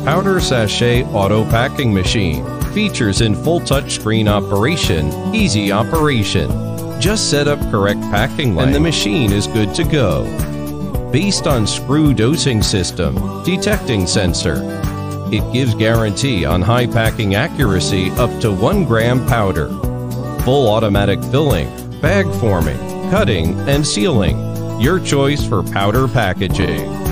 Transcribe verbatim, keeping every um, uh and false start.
Powder Sachet Auto Packing Machine. Features in full touchscreen operation, easy operation. Just set up correct packing length and the machine is good to go. Based on screw dosing system, detecting sensor. It gives guarantee on high packing accuracy up to one gram powder. Full automatic filling, bag forming, cutting, and sealing. Your choice for powder packaging.